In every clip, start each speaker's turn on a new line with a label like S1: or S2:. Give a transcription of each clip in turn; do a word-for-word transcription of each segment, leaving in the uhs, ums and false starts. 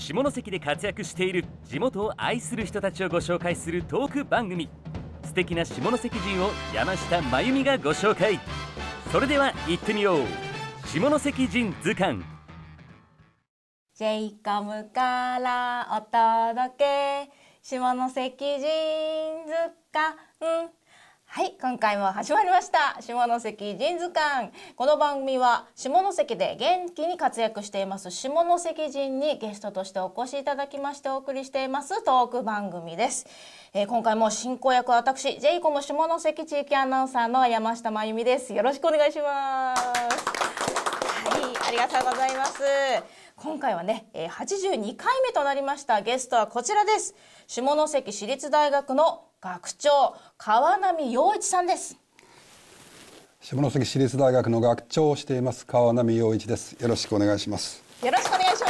S1: 下関で活躍している地元を愛する人たちをご紹介するトーク番組。素敵な下関人を山下真由美がご紹介。それでは行ってみよう。下関人図鑑。
S2: ジェイコム からお届け、下関人図鑑。はい、今回も始まりました下関人図鑑。この番組は下関で元気に活躍しています下関人にゲストとしてお越しいただきましてお送りしていますトーク番組です。えー、今回も進行役は私 ジェイコム 下関地域アナウンサーの山下真由美です。よろしくお願いします。はい、ありがとうございます。今回はね、はちじゅうにかいめとなりました。ゲストはこちらです。下関市立大学の学長川波洋一さんです。
S3: 下関市立大学の学長をしています川波洋一です。よろしくお願いします。
S2: よろしくお願いします。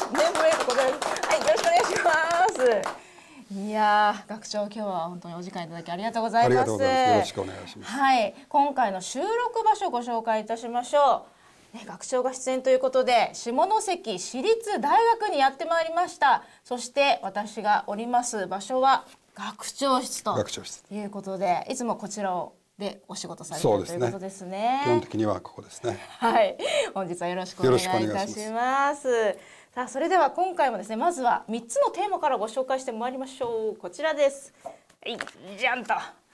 S2: ね、もう一個ございます。はい、よろしくお願いします。いやー、学長、今日は本当にお時間いただきありがとうございます。
S3: ありがとうございます。よろしくお願いします。
S2: はい、今回の収録場所をご紹介いたしましょう。ね、学長が出演ということで下関市立大学にやってまいりました。そして私がおります場所は学長室ということで、いつもこちらをでお仕事されているということですね。
S3: 基本的にはここですね。
S2: はい、本日はよろしくお願いいたします。さあ、それでは今回もですね、まずはみっつのテーマからご紹介してまいりましょう。こちらです。はい、じゃんと。はい、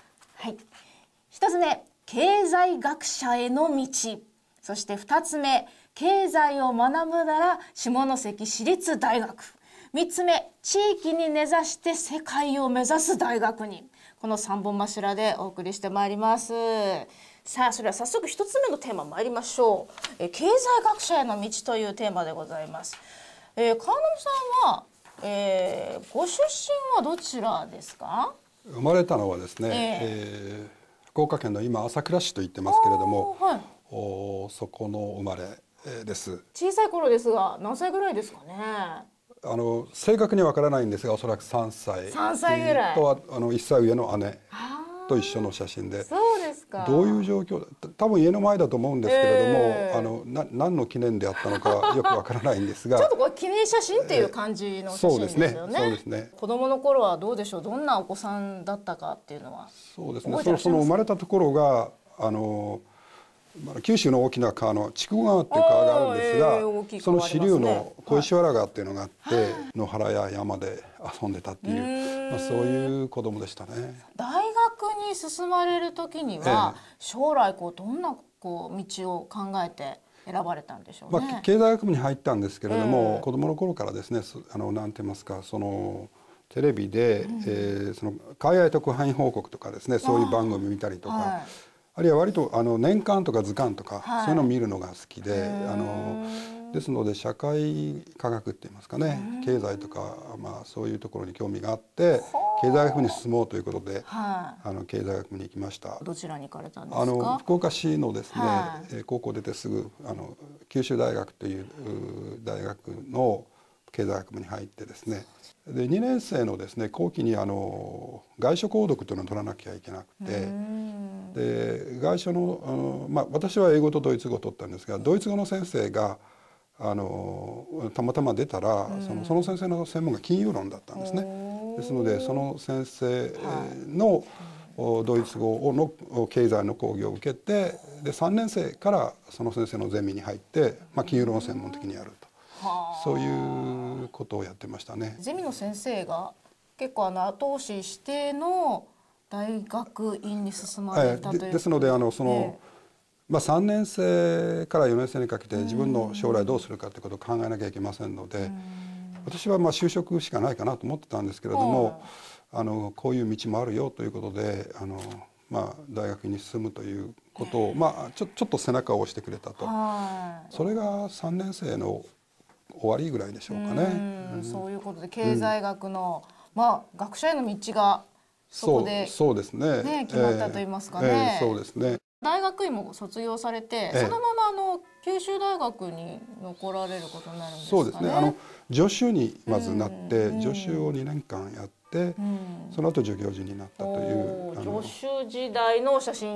S2: ひとつめ、経済学者への道。そしてふたつめ、経済を学ぶなら下関市立大学。みっつめ、地域に根ざして世界を目指す大学に。このさんぼん柱でお送りしてまいります。さあ、それは早速ひとつめのテーマ参りましょう。え経済学者への道というテーマでございます。えー、川波さんは、えー、ご出身はどちらですか？
S3: 生まれたのはですね、えーえー、福岡県の今朝倉市と言ってますけれども、はい、おそこの生まれです。
S2: 小さい頃ですが何歳ぐらいですかね？
S3: あの正確にはわからないんですが、おそらくさんさい。
S2: さんさいぐらい。
S3: とはあのいっさい上の姉と一緒の写真で。
S2: そうですか。
S3: どういう状況、多分家の前だと思うんですけれども、えー、あのな何の記念であったのかよくわからないんですが、
S2: ちょっとこれ記念写真っていう感じの写真ですよね。
S3: そうですね。そうですね。
S2: 子供の頃はどうでしょう。どんなお子さんだったかっていうのは。
S3: そうですね。そのその生まれたところがあの。九州の大きな川の筑後川っていう川があるんですが、えーね、その支流の小石原川っていうのがあって、はい、野原や山で遊んでたっていう、まあ、そういう子供でしたね。
S2: 大学に進まれる時には、えー、将来こうどんなこう道を考えて選ばれたんでしょうね。
S3: まあ、経済学部に入ったんですけれども、えー、子供の頃からですね、あのなんて言いますか、そのテレビで、うん、えー、その海外特派員報告とかですね、そういう番組見たりとか。はい、あるいは割とあの年間とか図鑑とか、はい、そういうのを見るのが好きで、あのですので社会科学って言いますかね、経済とか、まあ、そういうところに興味があって経済学部に進もうということで、はい、あの経済学部に行きました。
S2: どちらに行かれたんですか？
S3: あの福岡市のですね、
S2: はい、
S3: 高校出てすぐあの九州大学という大学の経済学部に入ってですね、でにねん生のですね後期にあの外書購読というのを取らなきゃいけなくて、で外書の、あの、まあ、私は英語とドイツ語を取ったんですが、ドイツ語の先生があのたまたま出たら、そのその先生の専門が金融論だったんですね。ですのでその先生のドイツ語の経済の講義を受けて、でさんねん生からその先生のゼミに入って、まあ、金融論を専門的にやると。そういうことをやってましたね。
S2: ゼミの先生が結構あの後押ししての大学院に進まれたということで、
S3: ですのであのその、まあ、さんねん生からよねん生にかけて自分の将来どうするかということを考えなきゃいけませんので、私はまあ就職しかないかなと思ってたんですけれども、あのこういう道もあるよということで、あの、まあ、大学に進むということを、まあ、ちょ、ちょっと背中を押してくれたと。それがさんねん生の終わりぐらいでしょうかね。
S2: うん、そういうことで経済学の、うん、まあ学者への道がそこで、
S3: そう、そうですね、
S2: ね、決まったと言いますかね。
S3: えーえー、そうですね。
S2: 大学院も卒業されて、えー、そのままあの九州大学に残られることになるんですかね。
S3: そうですね。あの助手にまずなって、うん、助手をにねんかんやって、うん、その後助教授になったという。
S2: 助手時代の写真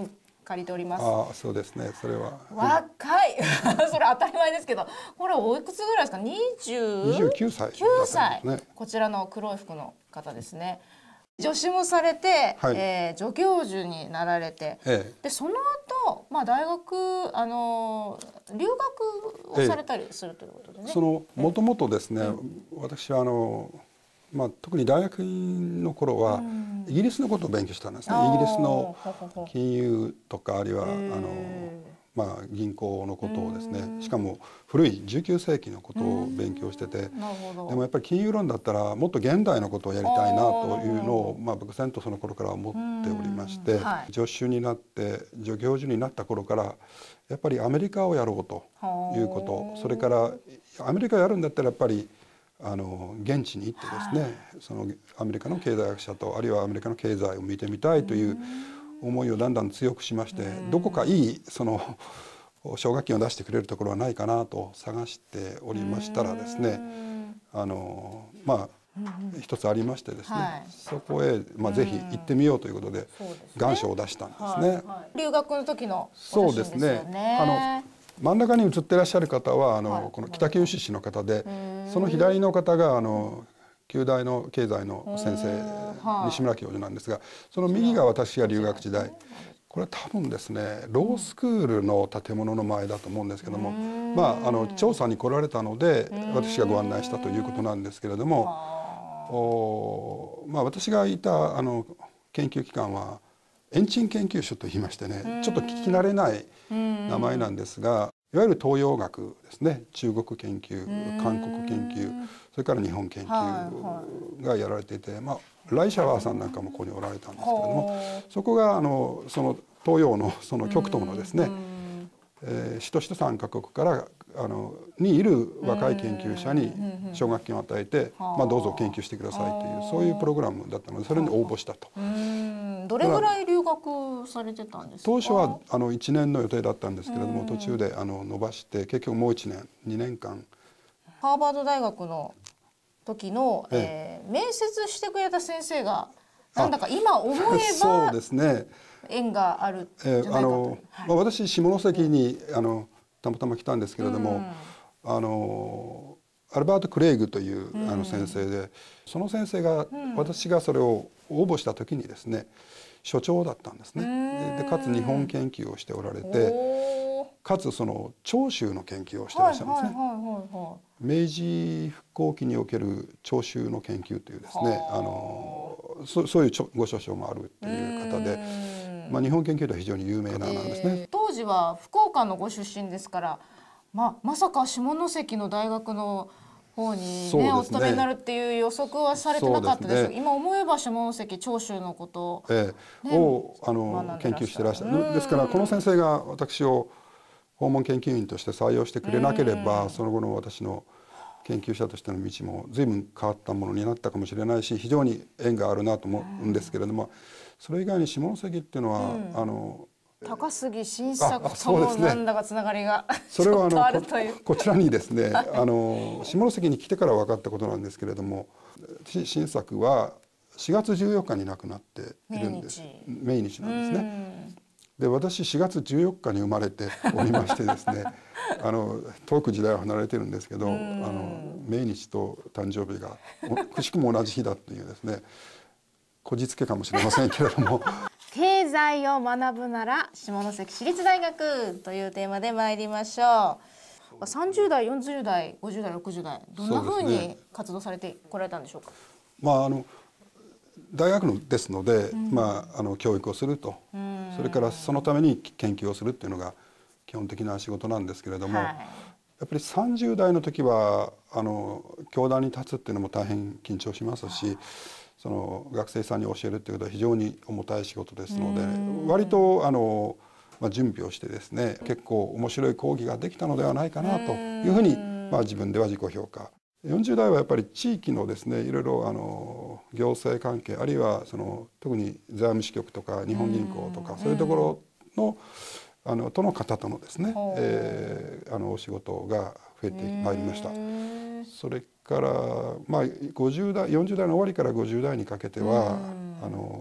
S2: 借りております。
S3: ああ、そうですね。それは
S2: 若いそれ当たり前ですけど、これおいくつぐらいですか？にじゅう
S3: にじゅうきゅうさい
S2: きゅうさい、
S3: だったんですね。
S2: こちらの黒い服の方ですね。助手もされて、
S3: はい
S2: えー助教授になられて、
S3: ええ、
S2: でその後、まあ大学あの留学をされたりするということでね。
S3: そのもともとですね、私はあの、まあ、特に大学院の頃はイギリスのことを勉強したんですね。イギリスの金融とか、あるいはあの、まあ、銀行のことをですね、しかも古いじゅうきゅうせいきのことを勉強してて、
S2: なるほど。
S3: でもやっぱり金融論だったらもっと現代のことをやりたいなというのを、まあ、漠然とその頃から思っておりまして、
S2: はい、
S3: 助手になって助教授になった頃からやっぱりアメリカをやろうということ、それからアメリカをやるんだったらやっぱりあの現地に行ってですね、はい、そのアメリカの経済学者とあるいはアメリカの経済を見てみたいという思いをだんだん強くしまして、どこかいいその奨学金を出してくれるところはないかなと探しておりましたらですね、あのまあ一つありましてですね、はい、そこへ、まあ、ぜひ行ってみようということで願書を出したんですね。はいはい、
S2: 留学の時の
S3: そうですね。あの真ん中に写ってらっしゃる方はあの、はい、この北九州市の方で、その左の方があの旧大の経済の先生、西村教授なんですが、その右が私が留学時代、これは多分ですねロースクールの建物の前だと思うんですけども、まああの調査に来られたので私がご案内したということなんですけれども、おまあ私がいたあの研究機関はエンチン研究所といいましてね、ちょっと聞き慣れない名前なんですが、いわゆる東洋学ですね、中国研究、韓国研究、それから日本研究がやられていて、まあライシャワーさんなんかもここにおられたんですけれども、そこがあのその東洋のその極東のですね、えー、首都首都さんカ国からあのにいる若い研究者に奨学金を与えて、まあ、どうぞ研究してくださいというそういうプログラムだったので、それに応募したと。
S2: どれぐらい留学されてたんですか？
S3: 当初はあのいちねんの予定だったんですけれども、途中であの伸ばして結局もういちねんにねんかん。
S2: ハーバード大学の時の、えええー、面接してくれた先生がなんだか今思えば
S3: そうですね、
S2: 縁があるんじゃないかと。
S3: えーあのはい、まあ、私下関にあのたまたま来たんですけれども、うん、あのアルバート・クレイグというあの先生で、うん、その先生が、うん、私がそれを応募した時にですね所長だったんですね。でかつ日本研究をしておられて、かつその長州の研究をしていらっしゃるんですね。明治復興期における長州の研究というですね、あの そ, そういうご著書もあるっていう方で、まあ、日本研究では非常に有名ななんですね。
S2: えー、当時は福岡のご出身ですから、ままさか下関の大学の方にね、ねお勤めになるっていう予測はされてなかったですけど、ね、今思えば下関長州のことを、
S3: ええね、をあの研究してらっしゃる。ですからこの先生が私を訪問研究員として採用してくれなければ、その後の私の研究者としての道も随分変わったものになったかもしれないし、非常に縁があるなと思うんですけれども、それ以外に下関っていうのは、うん、あの
S2: 高杉晋作ともなんだかつながりが
S3: それはあの こ, こちらにですねあの下関に来てから分かったことなんですけれども、晋作はしがつじゅうよっかに亡くなっているんです。命日なんですね。で私しがつじゅうよっかに生まれておりましてですねあの遠く時代は離れてるんですけど、あの命日と誕生日がくしくも同じ日だっていうですね、こじつけかもしれませんけれども
S2: 経済を学ぶなら下関市立大学というテーマで参りましょう。さんじゅうだいよんじゅうだいごじゅうだいろくじゅうだいどんなふうに活動されてこられたんでしょうか？
S3: まああの大学のですので、うん、まああの教育をすると、それからそのために研究をするっていうのが基本的な仕事なんですけれども、はい、やっぱりさんじゅうだいの時はあの教壇に立つっていうのも大変緊張しますし、その学生さんに教えるっていうことは非常に重たい仕事ですので、割とあの、まあ、準備をしてですね結構面白い講義ができたのではないかなというふうに、まあ、自分では自己評価。よんじゅうだいはやっぱり地域のですねいろいろあの行政関係、あるいはその特に財務支局とか日本銀行とかそういうところのあのとの方とのですね、えー、あのお仕事が増えてまいりました。それからまあごじゅうだいよんじゅうだいの終わりからごじゅうだいにかけてはあの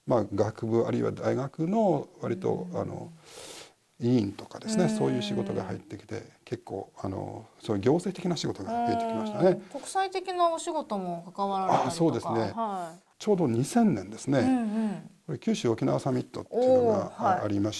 S3: まあ、学部あるいは大学の割とあの委員とかですね、そういう仕事が入ってきて結構あのそういう行政的な仕事が増えてきましたね。
S2: 国際的なお仕事も関わられたりとか。
S3: あ、そうですね、
S2: はい、
S3: ちょうどにせんねんですね、
S2: うんうん、
S3: これ九州沖縄サミットっていうのがありまして、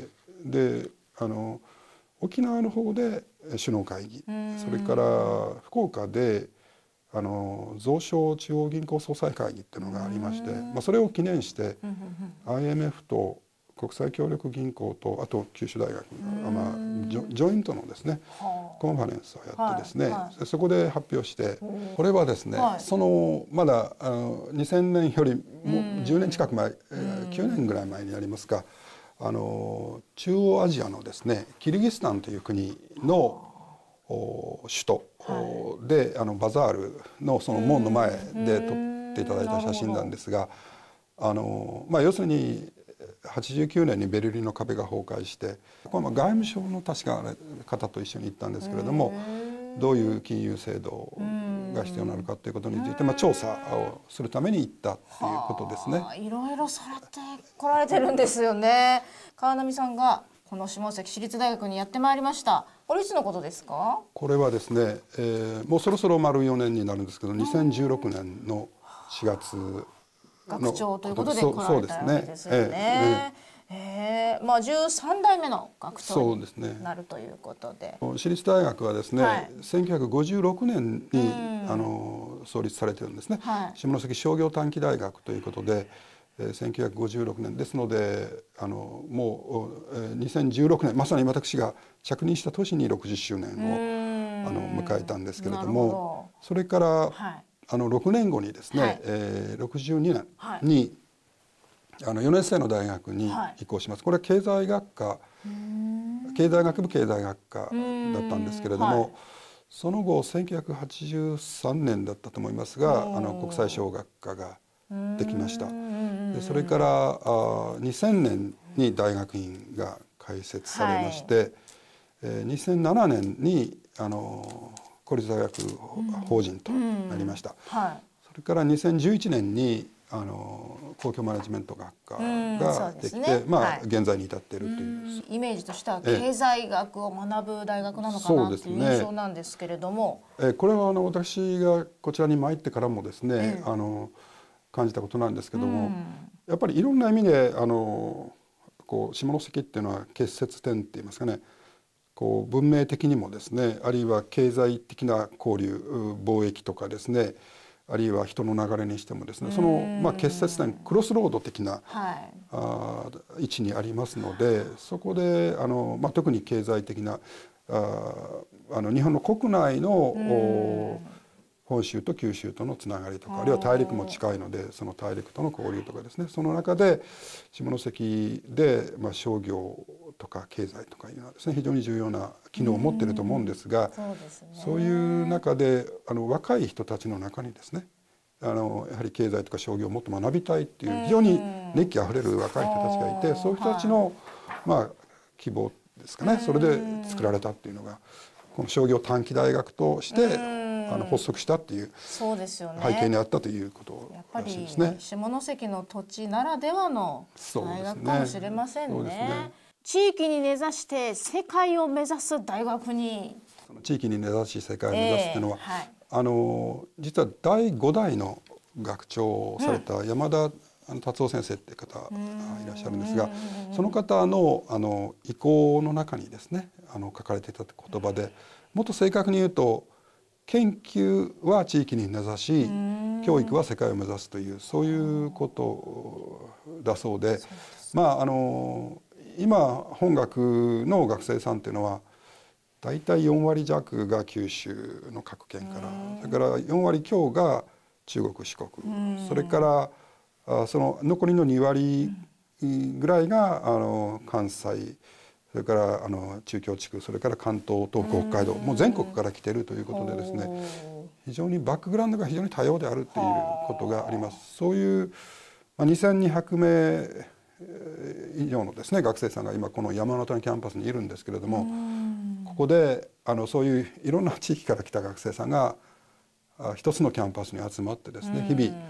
S3: であの沖縄の方で首脳会議、それから福岡であの蔵省中央銀行総裁会議っていうのがありまして、まあ、それを記念して アイエムエフ と国際協力銀行とあと九州大学が、まあ、ジョ、ジョイントのですねコンファレンスをやってですね、はいはい、そこで発表して、これはですね、はい、そのまだあのにせんねんよりもじゅうねん近く前、えー、きゅうねんぐらい前になりますか、あの中央アジアのですねキルギスタンという国の首都で、はい、あのバザールのその門の前で撮っていただいた写真なんですが、あの、まあ、要するにはちじゅうきゅうねんにベルリンの壁が崩壊して、これは外務省の確か方と一緒に行ったんですけれども、どういう金融制度が必要なのかということについて、まあ、調査をするために行ったっていうことですね。
S2: いろいろされてこられてるんですよね。川波さんがこの下関市立大学にやってまいりました。これいつのことですか？
S3: これはですね、えー、もうそろそろ丸よねんになるんですけど、にせんじゅうろくねんのしがつの
S2: 学長ということで来られたわけですよね。えー、まあじゅうさんだいめの学長になるということで、
S3: そうですね、私立大学はですね、はい、せんきゅうひゃくごじゅうろくねんにあの創立されてるんですね、はい、下関商業短期大学ということで、えー、せんきゅうひゃくごじゅうろくねんですので、あのもう、えー、にせんじゅうろくねんまさに私が着任した年にろくじゅっしゅうねんをあの迎えたんですけれども、それから、はい、あのろくねんごにですね、はい、えー、ろくじゅうにねんに、はい、あのよねん生の大学に移行します。これは経済学科、経済学部経済学科だったんですけれども、はい、その後せんきゅうひゃくはちじゅうさんねんだったと思いますが、あの国際小学科ができました。でそれからあにせんねんに大学院が開設されまして、はい、えー、にせんななねんにあの公立大学法人となりました。はい、それからにせんじゅういちねんにあの公共マネジメント学科ができて、ね、まあ、はい、現在に至っているという
S2: イメージとしては経済学を学ぶ大学なのかなという印象なんですけれども、
S3: ええ、これはあの私がこちらに参ってからもですね、あの感じたことなんですけども、やっぱりいろんな意味であのこう下関っていうのは結節点って言いますかね、こう文明的にもですね、あるいは経済的な交流、貿易とかですね、あるいは人の流れにしてもですね、その、まあ、結節点クロスロード的な、はい、あ位置にありますので、そこであの、まあ、特に経済的なああの日本の国内の本州と九州とのつながりとか、あるいは大陸も近いのでその大陸との交流とかですね、その中で下関で、まあ、商業とか経済とかいうのはですね非常に重要な機能を持っていると思うんですが、そうですね、そういう中であの若い人たちの中にですね、あのやはり経済とか商業をもっと学びたいっていう非常に熱気あふれる若い人たちがいて、そういう人たちの、まあ、希望ですかね、それで作られたっていうのがこの商業短期大学としてあの発足したっていう背景にあったということらしいですね。やっぱり
S2: 下関の土地ならではの大学かもしれませんね。地域に根ざして世界を目指す大学に、
S3: 地域に根ざし世界を目指すっていうのは、えーはい、あの実はだいごだいの学長をされた山田達夫先生っていう方がいらっしゃるんですが、その方のあの意向の中にですね、あの書かれていた言葉で、もっと正確に言うと研究は地域に根ざし教育は世界を目指すという、そういうことだそうで、まああの今本学の学生さんっていうのはだいたいよんわり弱が九州の各県から、それからよんわり強が中国四国、それからその残りのにわりぐらいがあの関西、それからあの中京地区、それから関東、東北、北海道、もう全国から来ているということでですね、非常にバックグラウンドが非常に多様であるということがあります。そういうにせんにひゃくめい以上のですね学生さんが今この山形のキャンパスにいるんですけれども、ここであのそういういろんな地域から来た学生さんが一つのキャンパスに集まってですね、日々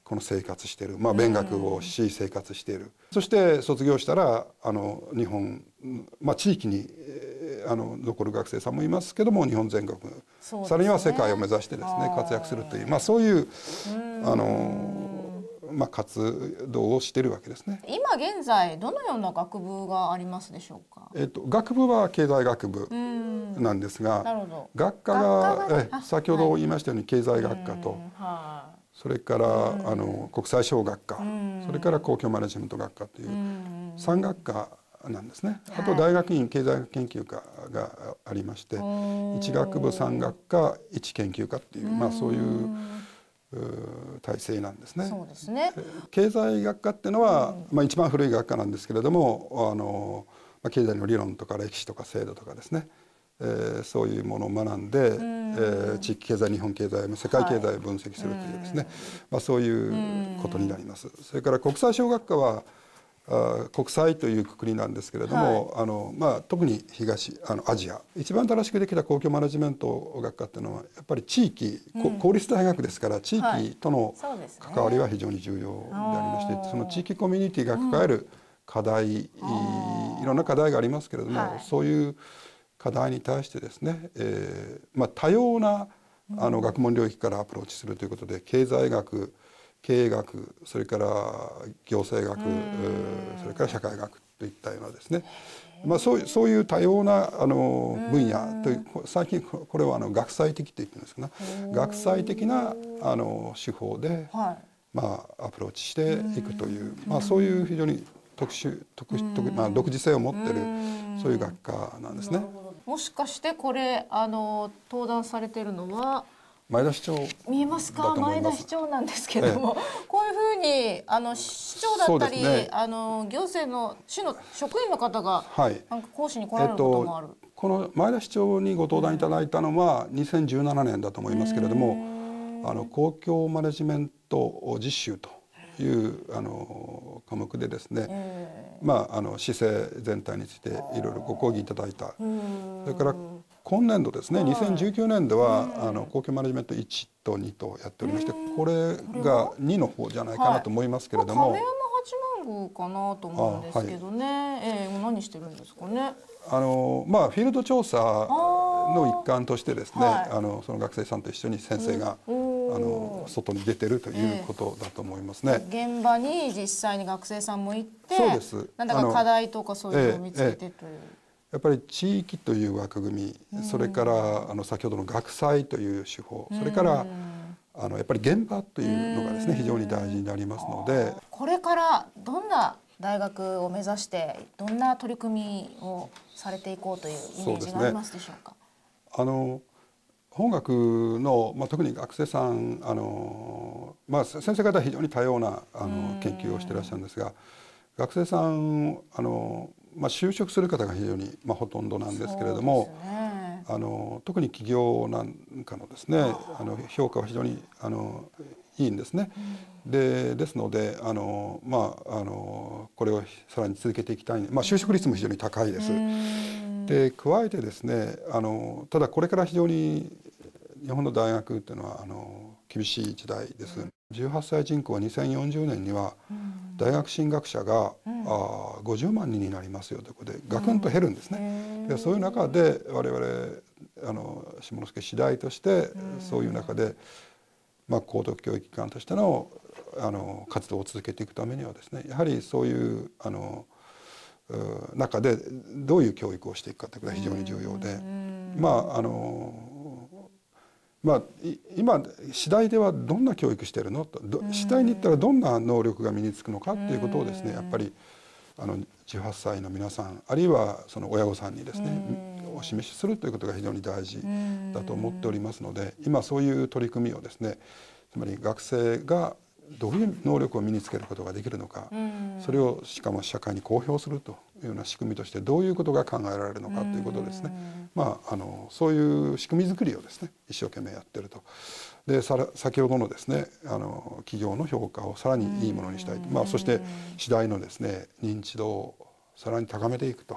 S3: この生活している、まあ、勉学をし生活している、そして卒業したらあの日本、まあ、地域に、えー、あの残る学生さんもいますけども、日本全国、ね、さらには世界を目指してですね活躍するという、まあ、そういうあの、まあ、活動をしているわけですね。
S2: 今現在どのような学部がありますでしょうか。
S3: えっと、学部は経済学部なんですが、
S2: なるほど。
S3: 学科が、
S2: 学科がね、
S3: え先ほど言いましたように経済学科と、
S2: はい、
S3: それからあの国際商学科、それから公共マネジメント学科というさん学科なんですね。あと大学院経済学研究科がありまして、いち学部さん学科いち研究科っていう、まあそういう体制なんですね。
S2: そうですね。
S3: 経済学科っていうのは、まあ一番古い学科なんですけれども、あのまあ経済の理論とか歴史とか制度とかですね、えー、そういうものを学んで、えー、地域経済、日本経済、世界経済を分析するというですね、はい、まあそういうことになります。それから国際商学科はあ国際という括りなんですけれども、はい、あのまあ、特に東あのアジア一番新しくできた公共マネジメント学科っていうのはやっぱり地域、うん、公立大学ですから地域との関わりは非常に重要でありまして、はい、その地域コミュニティが抱える課題、うん、いろんな課題がありますけれども、はい、そういう課題に対してですね、えーまあ、多様なあの学問領域からアプローチするということで、経済学、経営学、それから行政学、それから社会学といったようなですね、まあ、そうそういう多様なあの分野という、最近これはあの学際的と言ってるんですけど、学際的なあの手法で、はい、まあ、アプローチしていくという、まあ、そういう非常に特殊特特、まあ、独自性を持っているそういう学科なんですね。
S2: もしかしてこれあの登壇されているのは
S3: 前田市長
S2: 見えますか。前田市長なんですけども、ええ、こういうふうにあの市長だったり、ね、あの行政の市の職員の方が、はい、なんか講師に来られることもある、えっと、
S3: この前田市長にご登壇いただいたのはにせんじゅうななねんだと思いますけれども、あの公共マネジメント実習というあの科目でですね、えー、まああの市政全体についていろいろご講義いただいた。それから今年度ですね、にせんじゅうきゅうねん度はあの公共マネジメントいちとにとやっておりまして、これがにの方じゃないかなと思いますけれども、
S2: 亀山八幡宮かなと思うんですけどね、はい、えー、何してるんですかね。
S3: あのまあフィールド調査の一環としてですね、はい、あのその学生さんと一緒に先生が、うん、あの外に出てるということだと思いますね。
S2: えー、現場に実際に学生さんも行って、そうです。なんだか課題とかそういうのを見つけてという。えーえー
S3: やっぱり地域という枠組み、それからあの先ほどの学祭という手法、それからあのやっぱり現場というのがですね非常に大事になりますので、
S2: これからどんな大学を目指してどんな取り組みをされていこうというイメージがありますでしょうか。
S3: うね、あの本学の、まあ、特に学生さんあの、まあ、先生方は非常に多様なあの研究をしていらっしゃるんですが、学生さんあのまあ、就職する方が非常に、まあ、ほとんどなんですけれども、ね、あの特に企業なんかのですねあの評価は非常にあのいいんですね。うん、でですのであの、まあ、あのこれをさらに続けていきたい、まあ、就職率も非常に高いです。で加えてですねあのただこれから非常に日本の大学っていうのはあの厳しい時代です。じゅうはっさい人口はにせんよんじゅうねんには大学進学者が、うん、あごじゅうまんにんになりますよということでガクンと減るんですね。うん、でそういう中で我々あの下関市大としてそういう中で、まあ、高等教育機関としてのあの活動を続けていくためにはですねやはりそういうあの中でどういう教育をしていくかということが非常に重要で、まああのまあ、今次第ではどんな教育してるのと次第に行ったらどんな能力が身につくのかっていうことをですねやっぱりあのじゅうはっさいの皆さんあるいはその親御さんにですねお示しするということが非常に大事だと思っておりますので、今そういう取り組みをですねつまり学生がどういう能力を身につけることができるのか、それをしかも社会に公表するというような仕組みとしてどういうことが考えられるのかということをですね、まあ、あのそういう仕組み作りをですね一生懸命やってると。でさら先ほどのですねあの企業の評価をさらにいいものにしたいと、まあ、そして次第のですね認知度をさらに高めていくと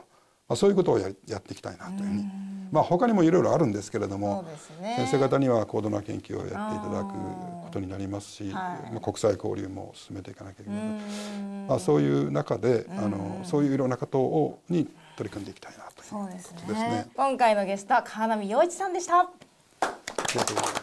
S3: まあ、そういうことをややっていきたいなというふうに、まあ、他にもいろいろあるんですけれども、ね、先生方には高度な研究をやっていただくことになりますし、はい、まあ、国際交流も進めていかなきゃいけない、まあ、そういう中であのそういういろんなことをに取り組んでいきたいなということですね。
S2: 今回のゲストは川波陽一さんでした。
S3: ありがとうございます。